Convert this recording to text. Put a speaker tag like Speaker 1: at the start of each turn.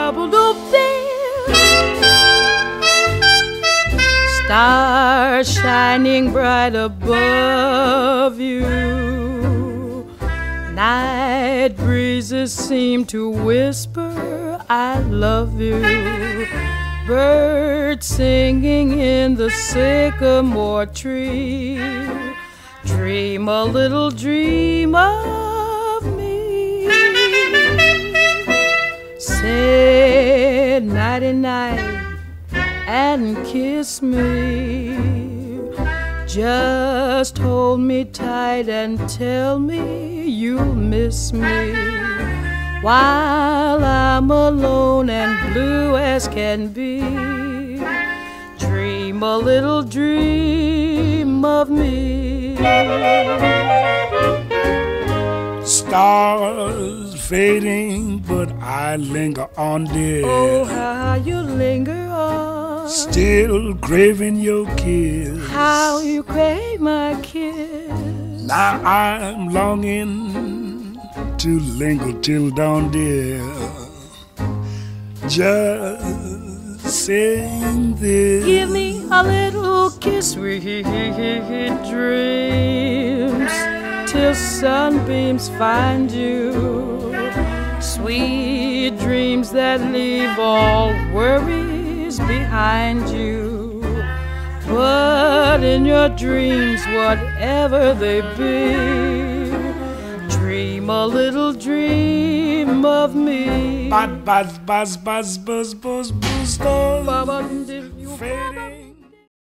Speaker 1: Stars shining bright above you. Night breezes seem to whisper, I love you. Birds singing in the sycamore tree. Dream a little dream of me. Say nighty-night and kiss me. Just hold me tight and tell me you'll miss me while I'm alone and blue as can be. Dream a little dream of me.
Speaker 2: Stars fading, but I linger on, dear.
Speaker 1: Oh, how you linger on.
Speaker 2: Still craving your kiss.
Speaker 1: How you crave my kiss.
Speaker 2: Now I'm longing to linger till dawn, dear. Just saying this.
Speaker 1: Give me a little kiss, sweet dreams, till sunbeams find you. Sweet dreams that leave all worries behind you. But in your dreams, whatever they be, dream a little dream of me.
Speaker 2: Buzz, buzz, buzz, buzz, buzz, buzz, buzz.